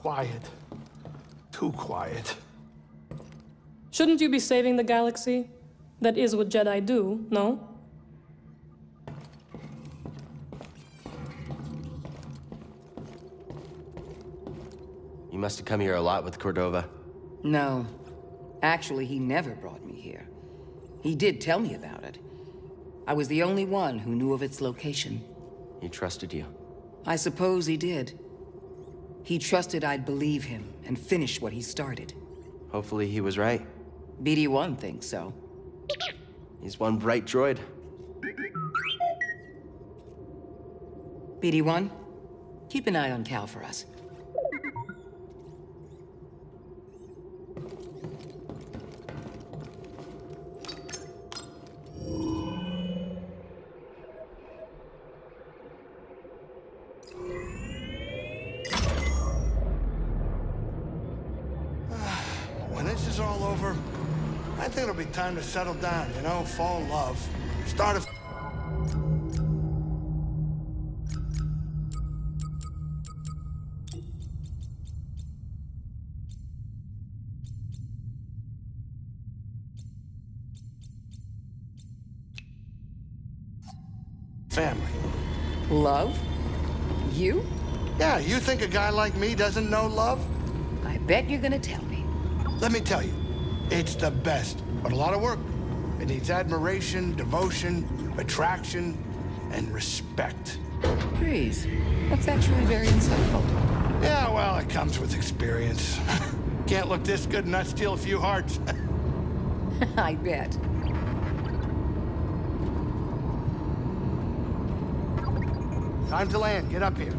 quiet. Too quiet. Shouldn't you be saving the galaxy? That is what Jedi do, no? You must have come here a lot with Cordova. No. Actually, he never brought me here. He did tell me about it. I was the only one who knew of its location. He trusted you. I suppose he did. He trusted I'd believe him and finish what he started. Hopefully he was right. BD-1 thinks so. He's one bright droid. BD-1, keep an eye on Cal for us. When this is all over, I think it'll be time to settle down, you know, fall in love. Start a... family. Love? You? Yeah, you think a guy like me doesn't know love? I bet you're gonna tell me. Let me tell you, it's the best, but a lot of work. It needs admiration, devotion, attraction, and respect. Please. That's actually very insightful. Yeah, well, it comes with experience. Can't look this good and not steal a few hearts. I bet. Time to land. Get up here.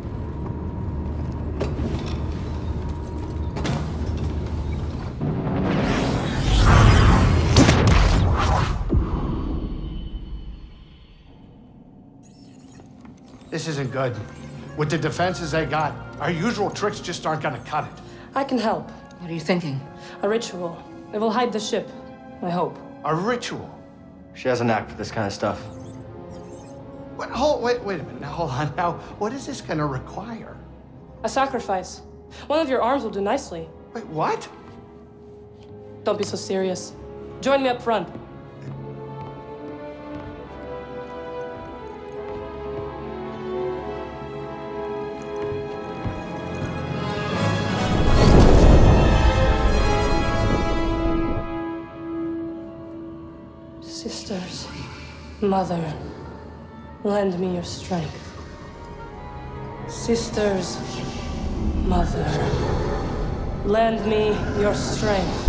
This isn't good. With the defenses they got, our usual tricks just aren't gonna cut it. I can help. What are you thinking? A ritual. It will hide the ship, I hope. A ritual? She has a knack for this kind of stuff. Wait a minute. Now, hold on. Now, what is this gonna require? A sacrifice. One of your arms will do nicely. Wait, what? Don't be so serious. Join me up front. Sisters, Mother, lend me your strength. Sisters, Mother, lend me your strength.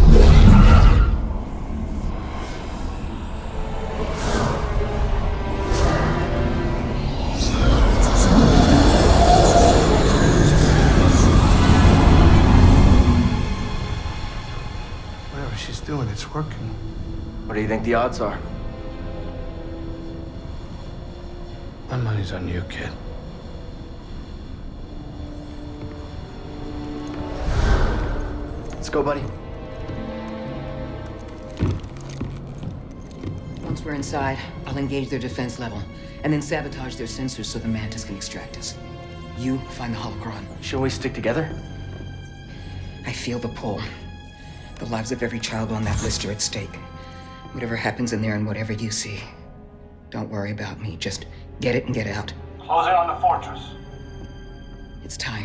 Whatever she's doing, it's working. What do you think the odds are? My money's on you, kid. Let's go, buddy. Once we're inside, I'll engage their defense level, and then sabotage their sensors so the Mantis can extract us. You find the holocron. Shall we stick together? I feel the pull. The lives of every child on that list are at stake. Whatever happens in there and whatever you see, don't worry about me. Just get it and get out. Close in on the fortress. It's time.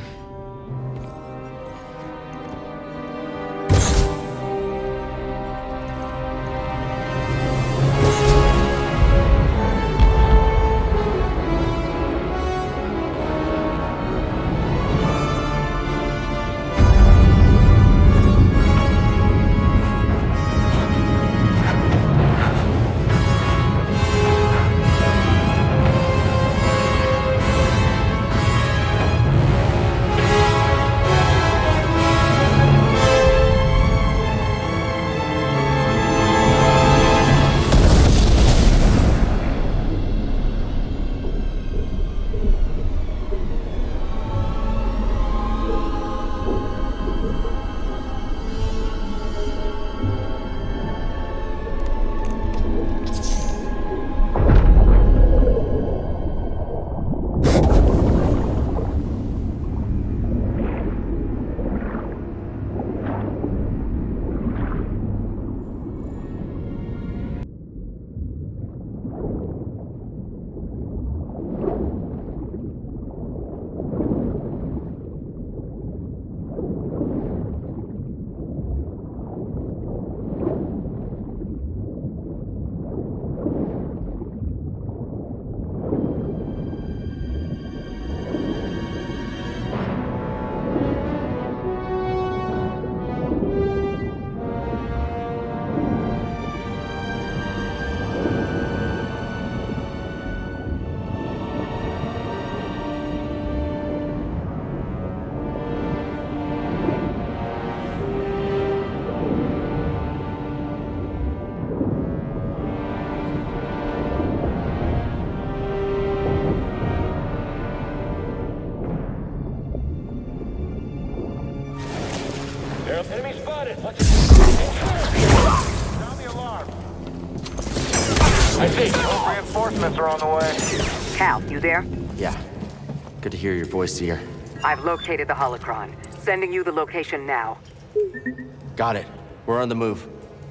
I see. Those reinforcements are on the way. Cal, you there? Yeah. Good to hear your voice, Seer. I've located the holocron. Sending you the location now. Got it. We're on the move.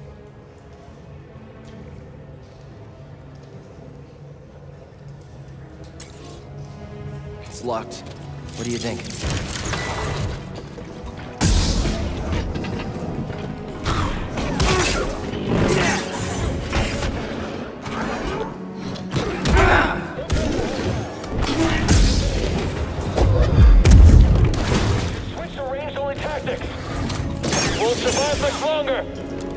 It's locked. What do you think? Switch to range-only tactics. We'll survive much longer.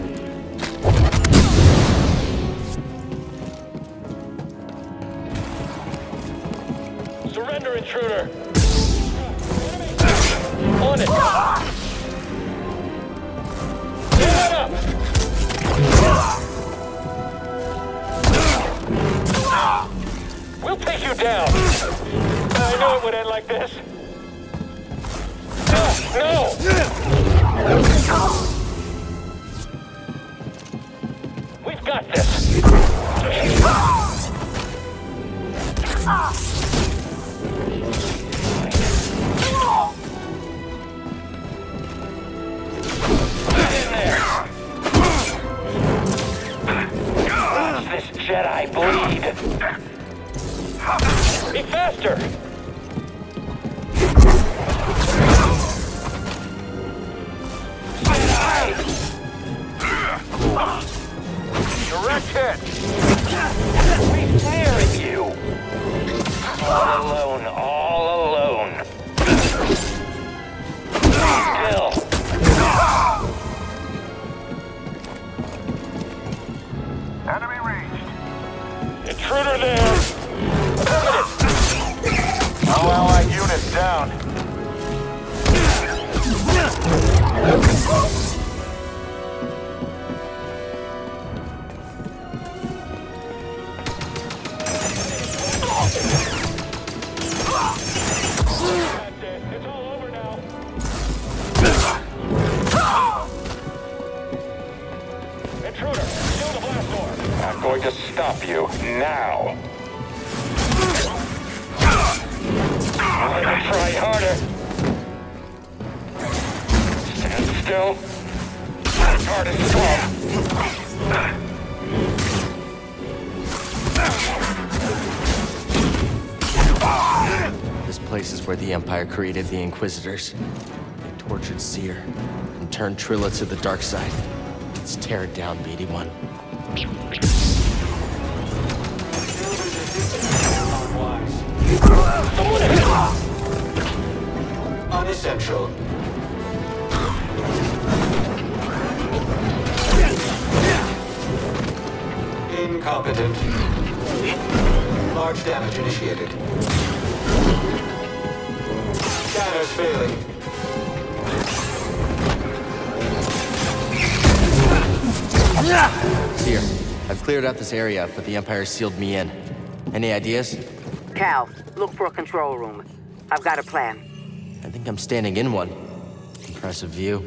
Surrender, intruder. On it. Get up. We'll take you down. I knew it would end like this. No! We've got this. Get in there. Watch this Jedi bleed. Be faster. Direct hit! We're snaring you! All alone, all alone. Still. Enemy ranged. Intruder there! Permanent! All allied units down. It's all over now. Intruder, kill the blast door. I'm going to stop you now. I'm gonna try harder. Stand still. That guard is strong. This place is where the Empire created the Inquisitors. They tortured Seer and turned Trilla to the dark side. Let's tear it down, BD-1. Unessential. Incompetent. Large damage initiated. Scanners failing. Seer, I've cleared out this area, but the Empire sealed me in. Any ideas? Cal, look for a control room. I've got a plan. I think I'm standing in one. Impressive view.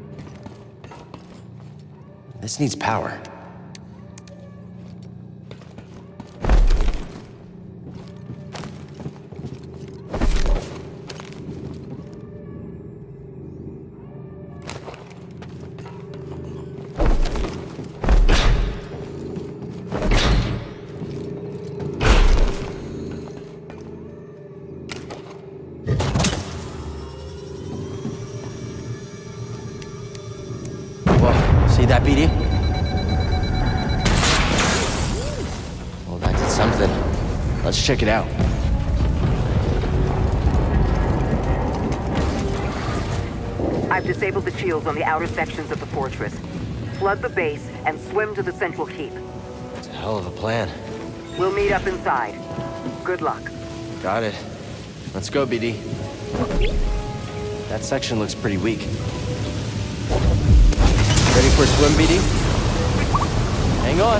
This needs power. See that, BD? Well, that did something. Let's check it out. I've disabled the shields on the outer sections of the fortress. Flood the base and swim to the central keep. It's a hell of a plan. We'll meet up inside. Good luck. Got it. Let's go, BD. That section looks pretty weak. Ready for a swim, BD? Hang on.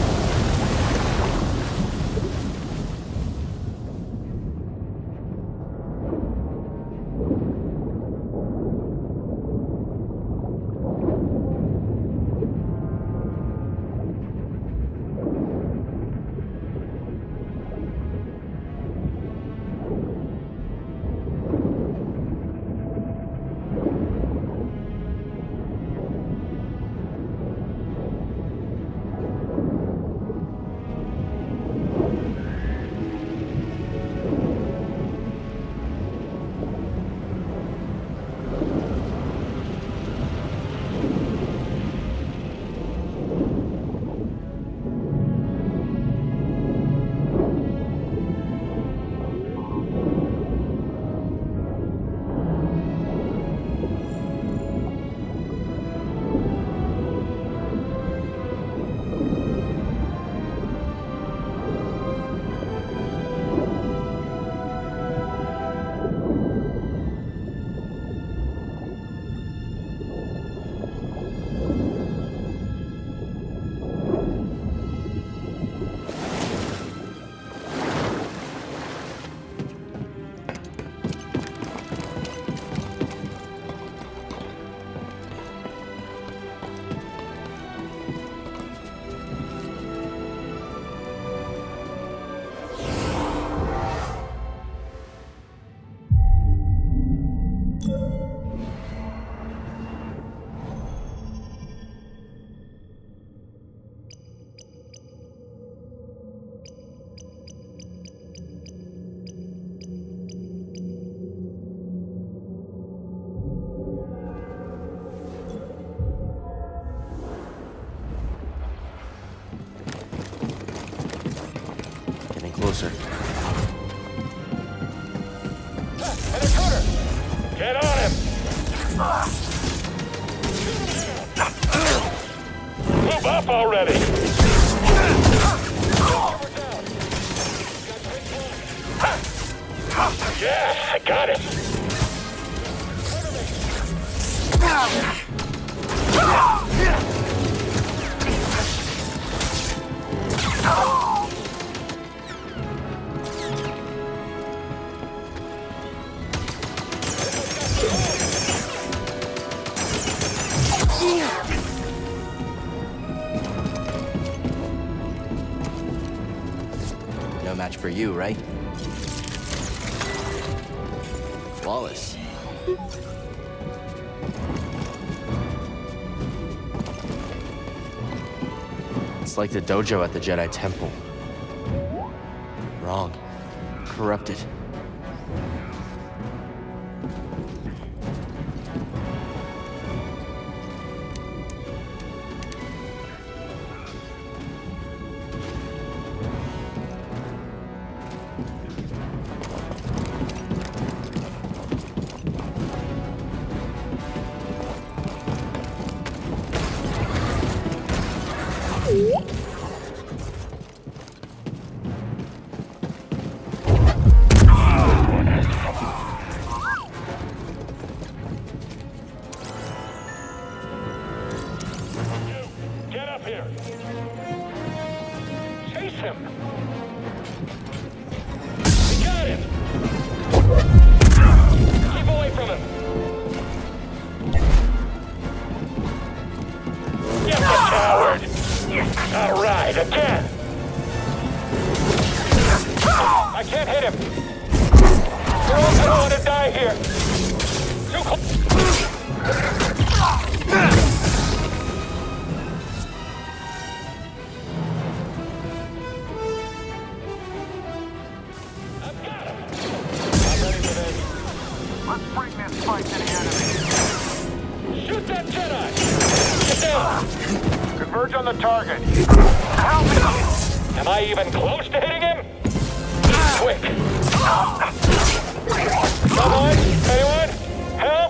closer. An intruder! Get on him! Move up already! Yes, I got it! No match for you, right? Flawless. It's like the dojo at the Jedi Temple. Wrong. Corrupted. Get up here! Chase him! We got him! Keep away from him! Get the coward! All right, again! I can't hit him! We're all gonna want to die here! Too close! Let's bring this fight to the enemy. Shoot that Jedi! Get down! Converge on the target. Help me! Am I even close to hitting him? Quick! Someone? Anyone? Help!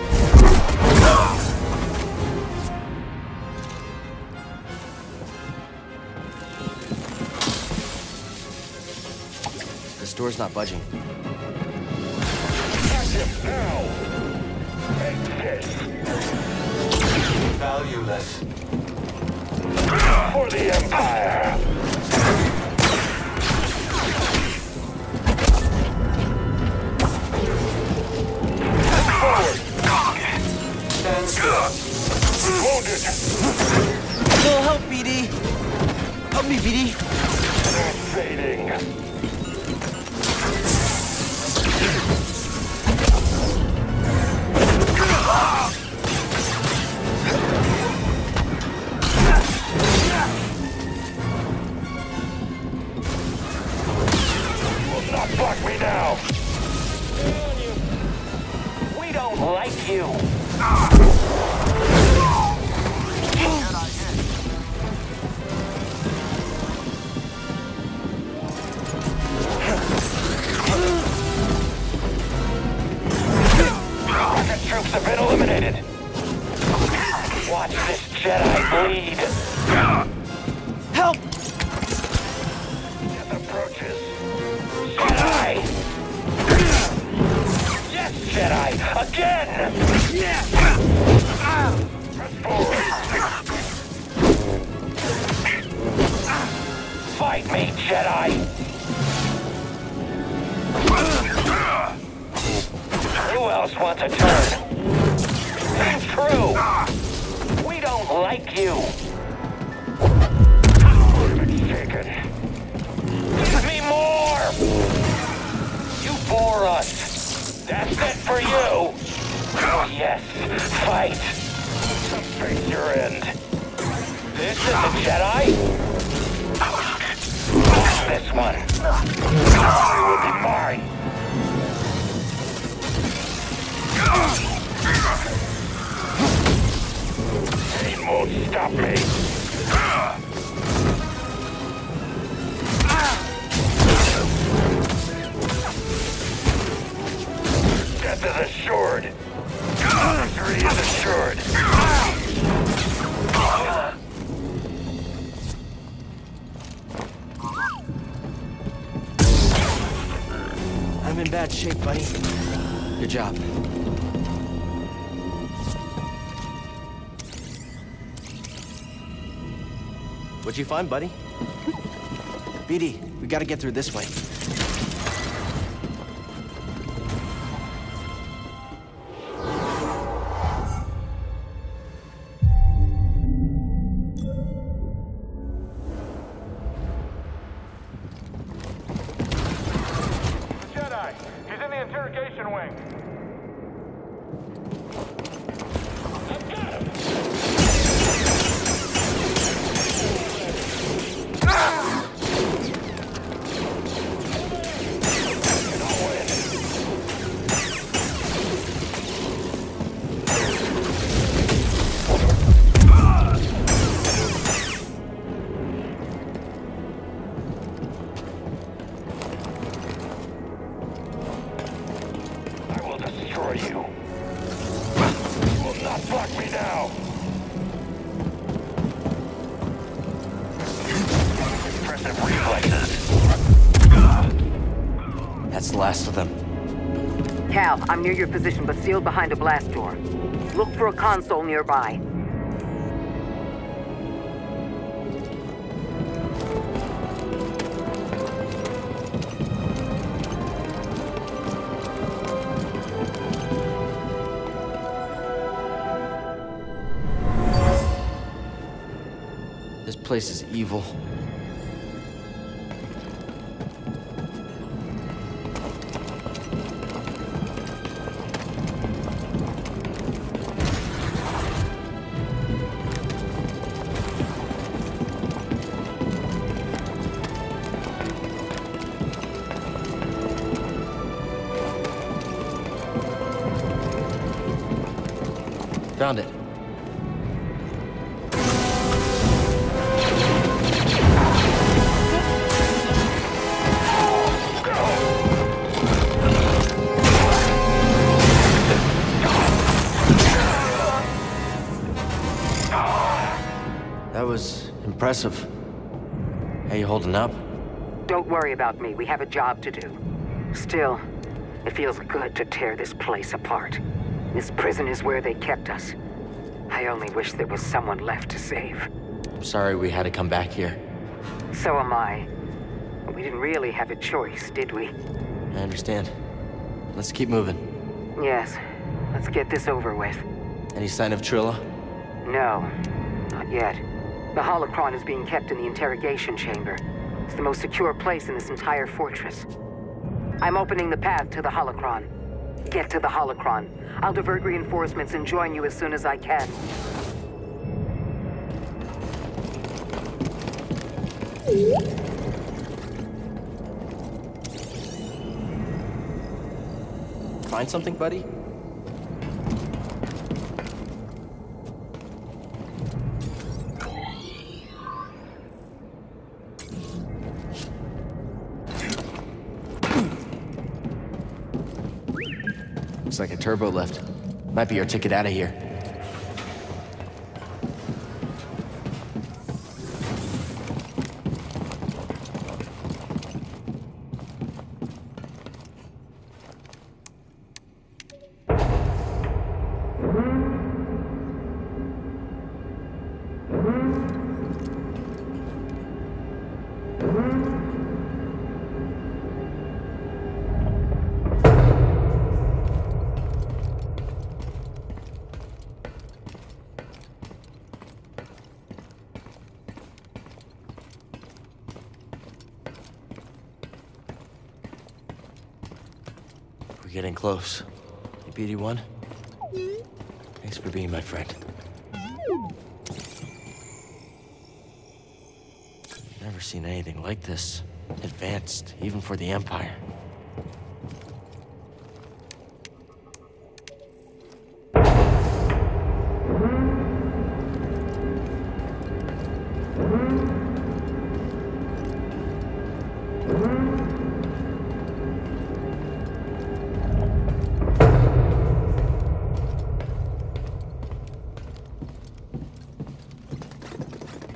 This door's not budging. Catch him now! Take this! Valueless. For the Empire! Forward! Stand still. Wounded! Little help, BD! Help me, BD! Fading. Will not block me now. We don't like you. Rocket troops have been eliminated. Watch this Jedi bleed. Help! Death approaches. Jedi! Yes, Jedi! Again! Press forward. Fight me, Jedi! Who else wants a turn? It's true! We don't like you! Taken. Give me more! You bore us! That's it for you! Oh yes, fight! Face your end. This is a Jedi? This one. It will be mine! Pain won't stop me! I'm in bad shape, buddy. Good job. What'd you find, buddy? BD, we gotta get through this way. Jedi, he's in the interrogation wing. I will destroy you. You will not block me now. Impressive reflexes. That's the last of them. Cal, I'm near your position, but sealed behind a blast door. Look for a console nearby. This place is evil. Found it. That was impressive. How you holding up? Don't worry about me. We have a job to do. Still, it feels good to tear this place apart. This prison is where they kept us. I only wish there was someone left to save. I'm sorry we had to come back here. So am I. We didn't really have a choice, did we? I understand. Let's keep moving. Yes. Let's get this over with. Any sign of Trilla? No. Not yet. The holocron is being kept in the interrogation chamber. It's the most secure place in this entire fortress. I'm opening the path to the holocron. Get to the holocron. I'll divert reinforcements and join you as soon as I can. Find something, buddy? Looks like a turbo lift. Might be our ticket out of here. We're getting close. Hey, BD1. Thanks for being my friend. Never seen anything like this. Advanced, even for the Empire.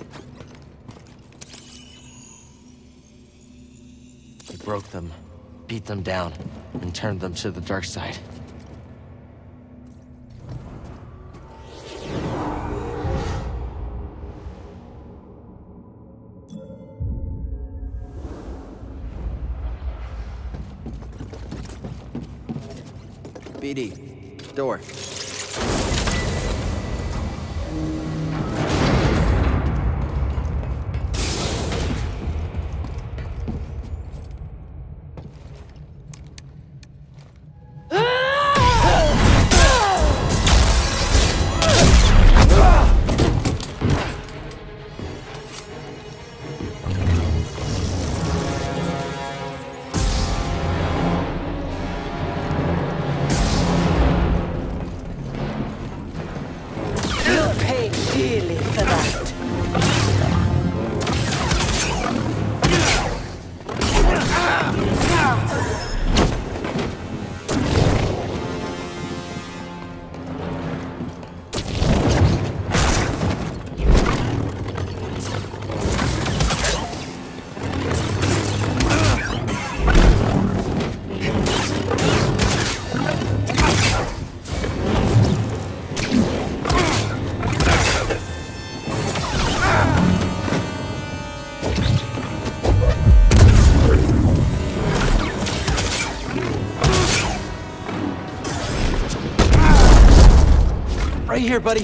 Broke them, beat them down and turn them to the dark side. BD, door. Right here, buddy.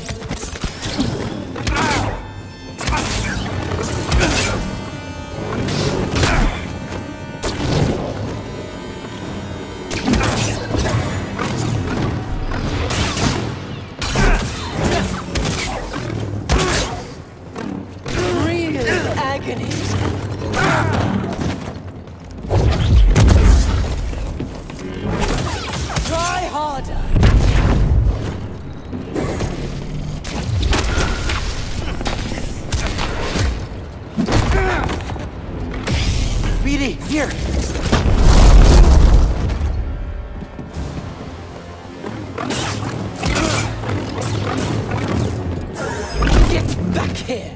Here! Get back here!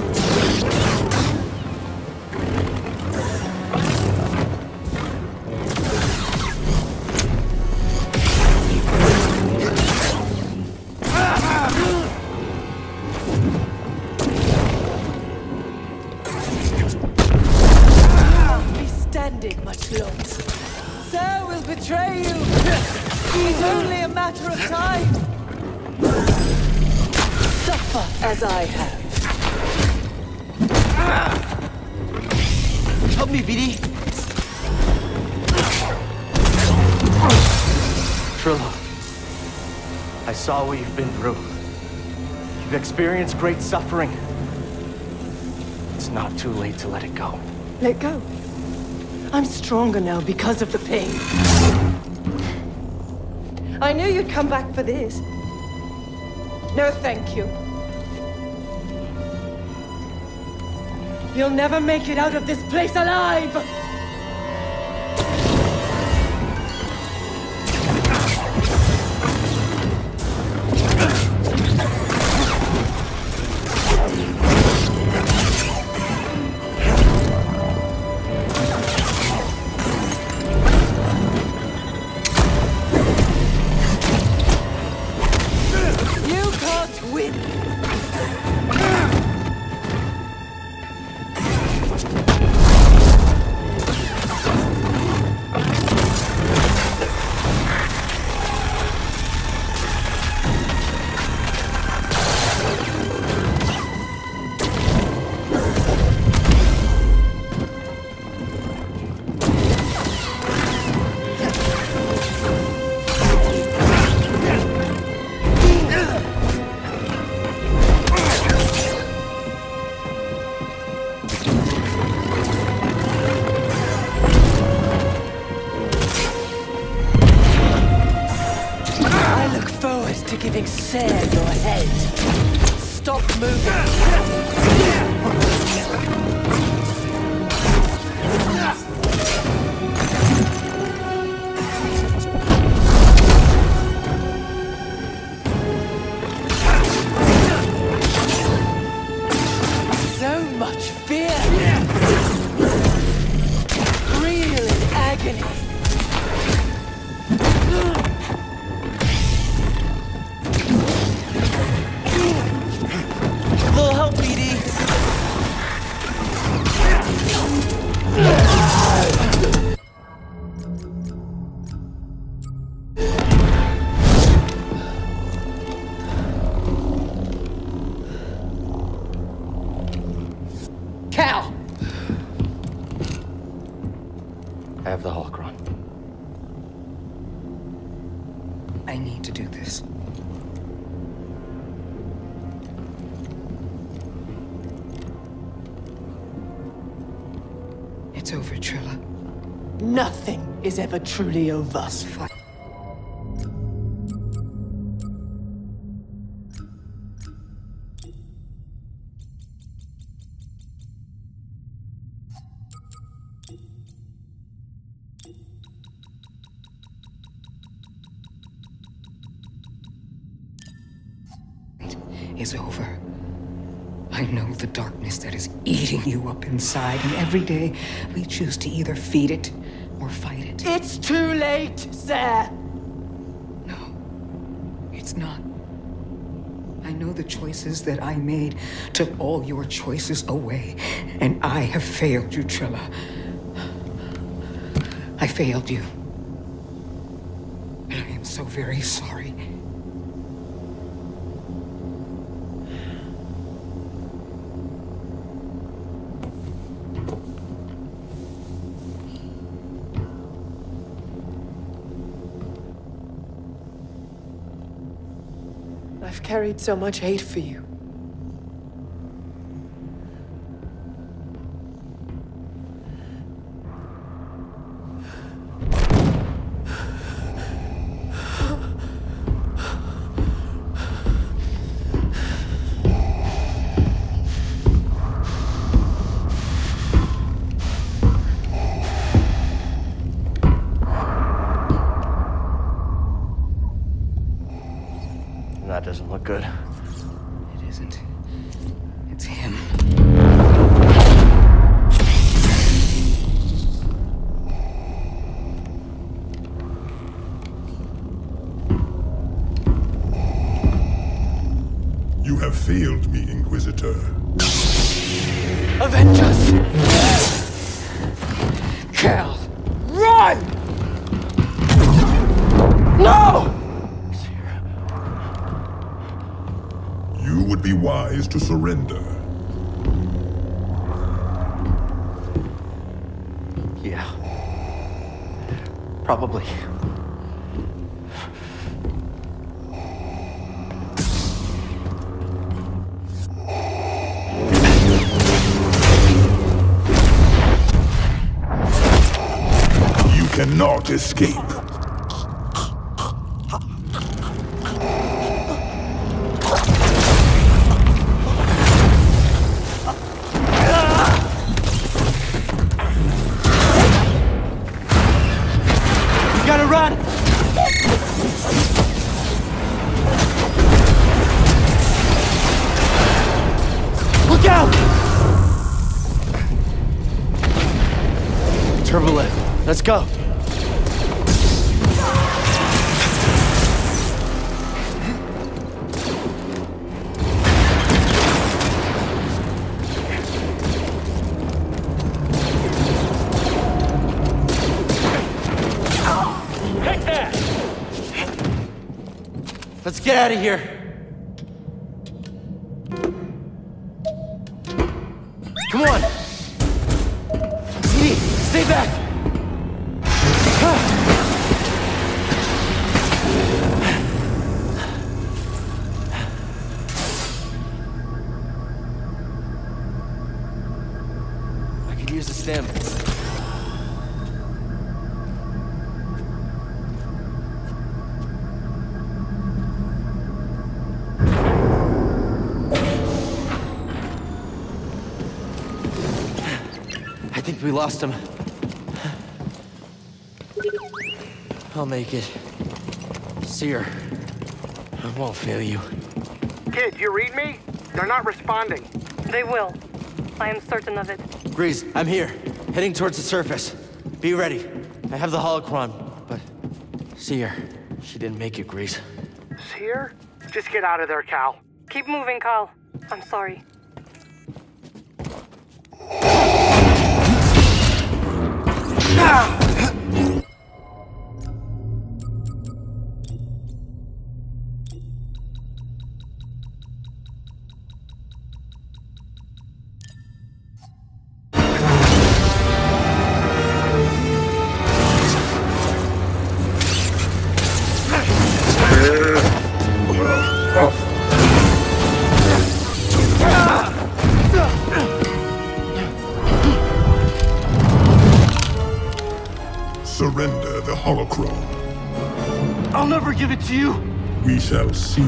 Much longer. Sir will betray you. He's only a matter of time. Suffer as I have. Help me, BD. Trilla, I saw what you've been through. You've experienced great suffering. It's not too late to let it go. Let go. I'm stronger now because of the pain. I knew you'd come back for this. No, thank you. You'll never make it out of this place alive! Giving Sarah your head. Stop moving. So much fear. Real in agony. I have the holocron. I need to do this. It's over, Trilla. Nothing is ever truly over. Is over. I know the darkness that is eating you up inside, and every day we choose to either feed it or fight it. It's too late, sir. No, it's not. I know the choices that I made took all your choices away, and I have failed you, Trilla. I failed you. And I am so very sorry. I've carried so much hate for you. That doesn't look good. It isn't. It's him. You have failed me, Inquisitor. Avengers! Cal, run! No! You would be wise to surrender. Yeah. Probably. You cannot escape. Gotta run! Look out! Turbolift, let's go. Let's get out of here. Come on. Edie, stay back. I could use a stem. I think we lost him. I'll make it. Seer, I won't fail you. Kid, you read me? They're not responding. They will. I am certain of it. Grease, I'm here. Heading towards the surface. Be ready. I have the holocron, but Seer, she didn't make it, Grease. Seer? Just get out of there, Cal. Keep moving, Cal. I'm sorry. surrender the Holocron. I'll never give it to you! We shall see.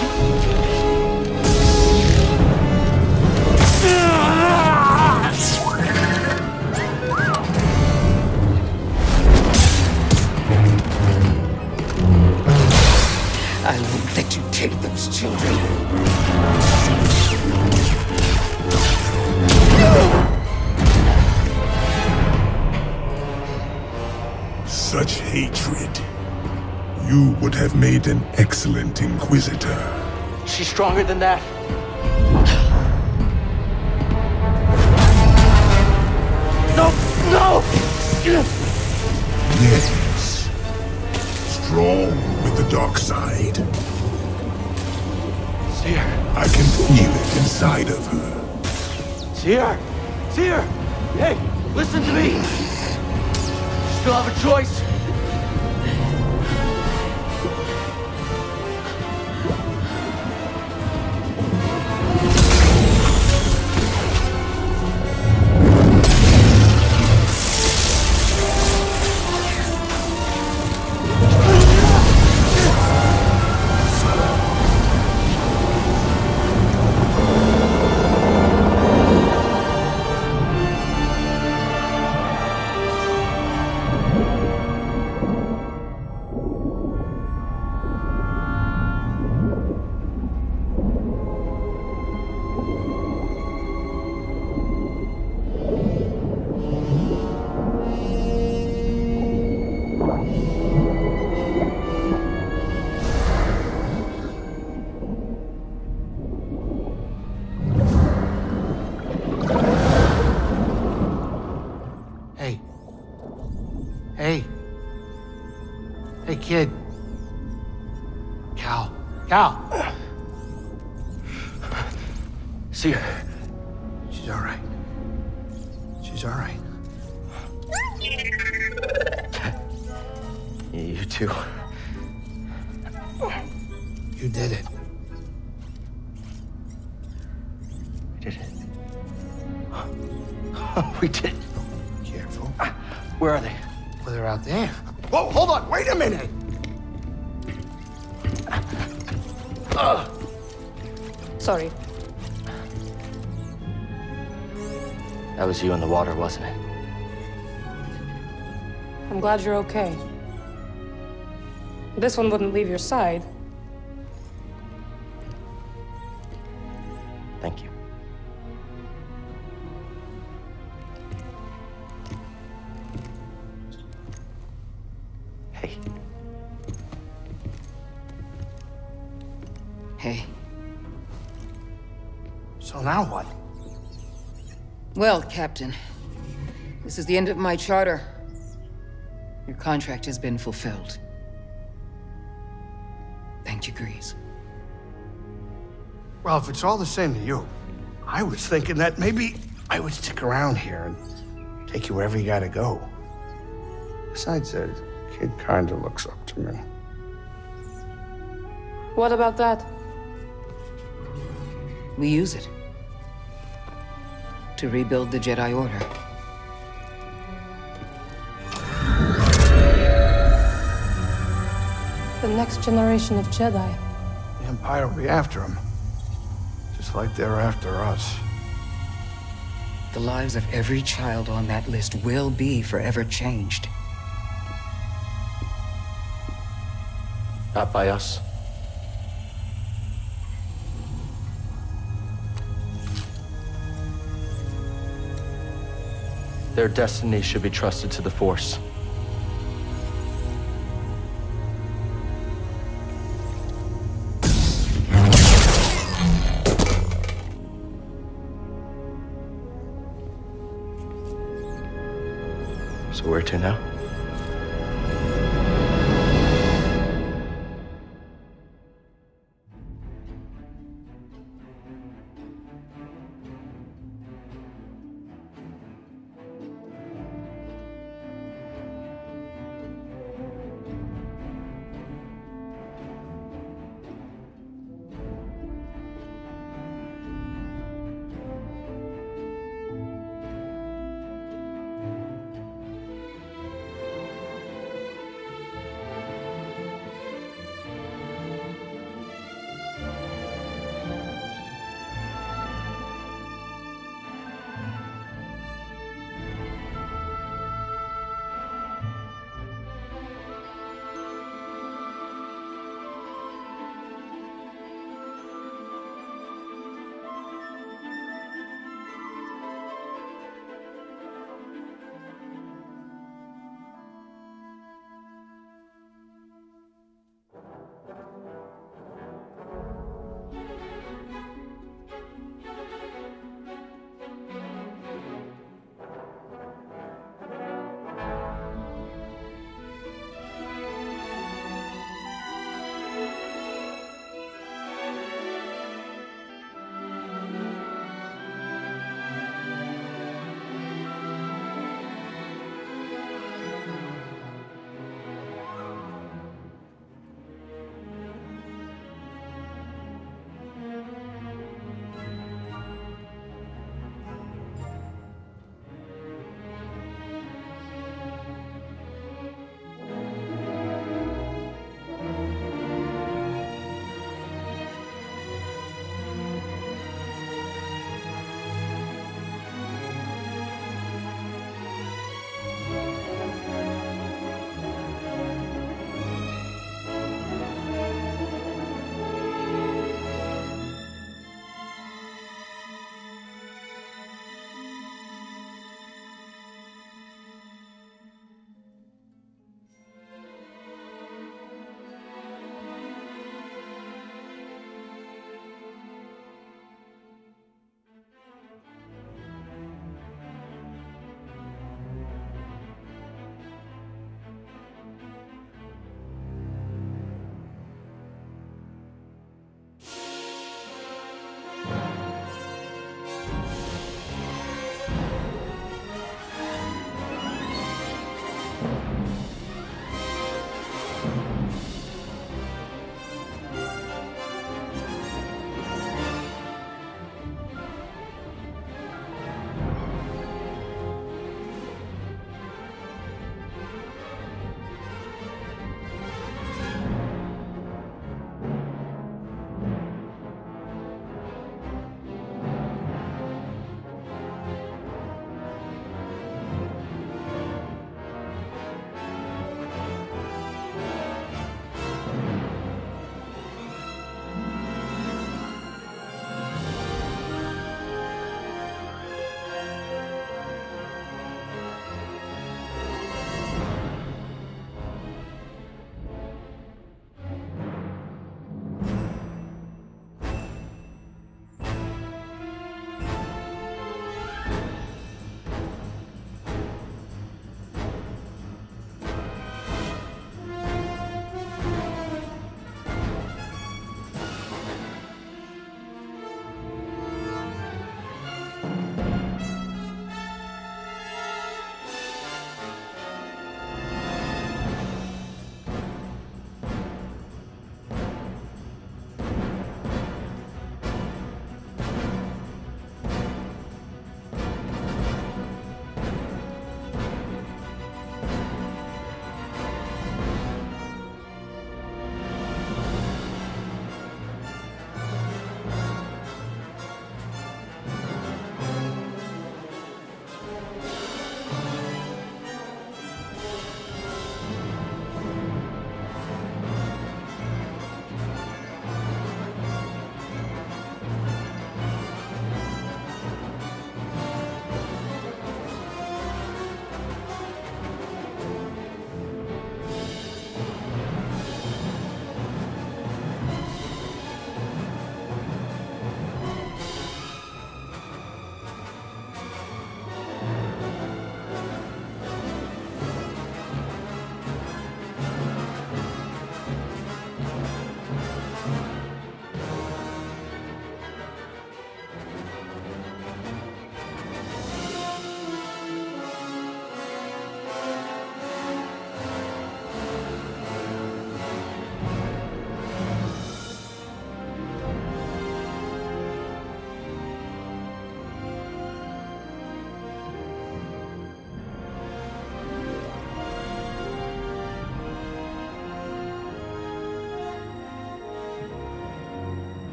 I won't let you take those children. Such hatred. You would have made an excellent Inquisitor. She's stronger than that. No! No! Yes. Strong with the dark side. Cere. I can feel it inside of her. Cere! Cere! Hey, listen to me! You still have a choice. Hey, kid. Cal. Cal! Cere. She's all right. She's all right. You too. You did it. We did it. We did it. Careful. Where are they? Well, they're out there. Whoa, hold on. Wait a minute. Sorry. That was you in the water, wasn't it? I'm glad you're okay. This one wouldn't leave your side. Thank you. Hey. Hey. So now what? Well, Captain, this is the end of my charter. Your contract has been fulfilled. Thank you, Grease. Well, if it's all the same to you, I was thinking that maybe I would stick around here and take you wherever you gotta go. Besides, the kid kinda looks up to me. What about that? We use it to rebuild the Jedi Order. The next generation of Jedi. The Empire will be after him. Just like they're after us. The lives of every child on that list will be forever changed. Not by us. Their destiny should be trusted to the Force. So where to now?